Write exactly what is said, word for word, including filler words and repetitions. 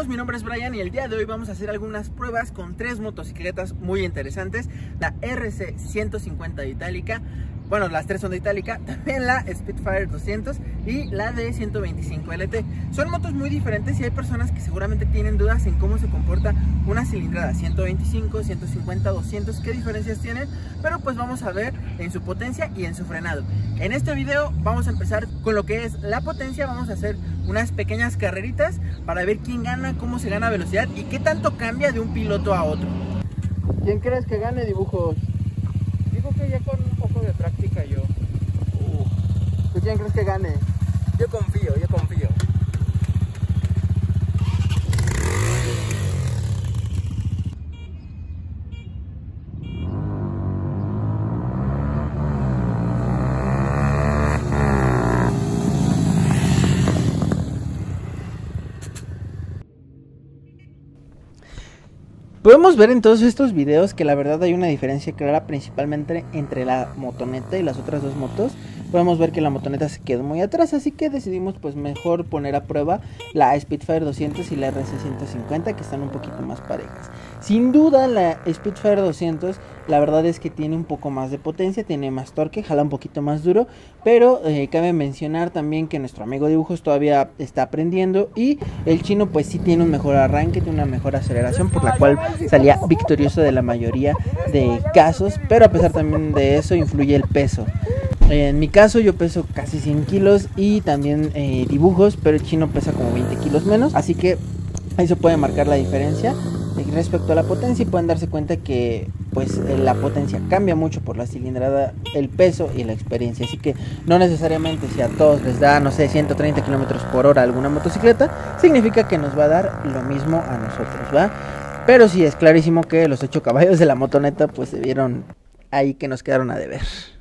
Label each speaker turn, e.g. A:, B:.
A: todos? Mi nombre es Brian y el día de hoy vamos a hacer algunas pruebas con tres motocicletas muy interesantes. La R C ciento cincuenta de Itálica, bueno, las tres son de Itálica, también la Spitfire doscientos y la D ciento veinticinco L T. Son motos muy diferentes y hay personas que seguramente tienen dudas en cómo se comporta una cilindrada ciento veinticinco, ciento cincuenta, doscientos, qué diferencias tienen, pero pues vamos a ver en su potencia y en su frenado. En este video vamos a empezar con lo que es la potencia. Vamos a hacer unas pequeñas carreritas para ver quién gana, cómo se gana velocidad y qué tanto cambia de un piloto a otro. ¿Quién crees que gane, Dibujos?
B: Digo que ya con un poco de práctica yo.
A: Uh, ¿Tú quién crees que gane?
B: Yo confío, yo confío.
A: Podemos ver en todos estos videos que la verdad hay una diferencia clara, principalmente entre la motoneta y las otras dos motos. Podemos ver que la motoneta se quedó muy atrás, así que decidimos pues mejor poner a prueba la Spitfire doscientos y la R C ciento cincuenta, que están un poquito más parejas. Sin duda la Spitfire doscientos, la verdad es que tiene un poco más de potencia, tiene más torque, jala un poquito más duro, pero eh, cabe mencionar también que nuestro amigo Dibujos todavía está aprendiendo y el chino pues sí tiene un mejor arranque, tiene una mejor aceleración, por la cual salía victorioso de la mayoría de casos, pero a pesar también de eso influye el peso. En mi caso yo peso casi cien kilos y también eh, Dibujos, pero el chino pesa como veinte kilos menos, así que ahí se puede marcar la diferencia respecto a la potencia y pueden darse cuenta que pues la potencia cambia mucho por la cilindrada, el peso y la experiencia, así que no necesariamente si a todos les da, no sé, ciento treinta kilómetros por hora alguna motocicleta, significa que nos va a dar lo mismo a nosotros, ¿va? Pero sí es clarísimo que los ocho caballos de la motoneta pues se vieron ahí que nos quedaron a deber.